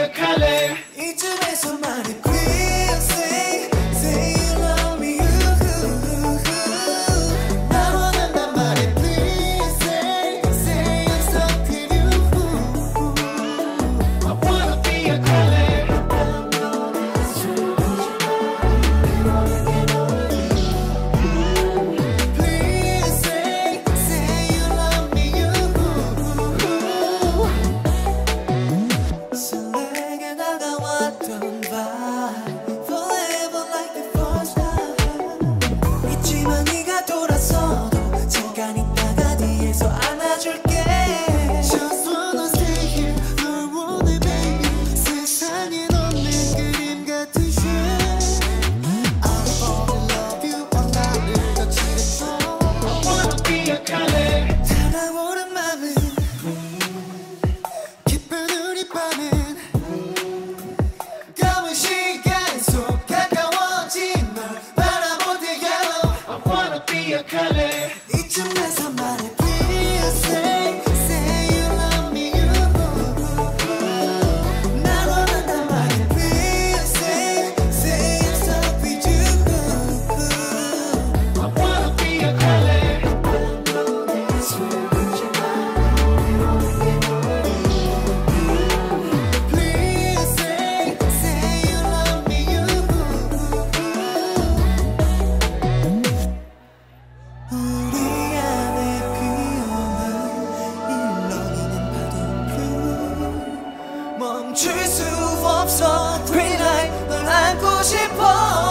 기억할래. 이쯤에서 말해 please say you love me 나 원한단 말해 please say I'm stuck with you I wanna be a color. Please say you love me 설레게 다가왔던 vibe Forever like the first time 있지만 네가 돌아서도 잠깐 있다가 뒤에서 안아줄게 Just wanna stay here 널 원해 baby 세상엔 없는 그림 같은 shit I fall in love you 나를 거칠했어 I wanna be a color. 달아오른 맘은 깊은 우리 밤은 검은 시간 속 가까워진 널 바라볼 때 yellow I wanna be a color. 이쯤에서 말해 please say you love me 날 원한단 말해 please say I'm stuck with you I wanna be a color. Please say you love me 우리 안에 피어난 일렁이는 파도 멈출 수 없어 Green light 널 안고 싶어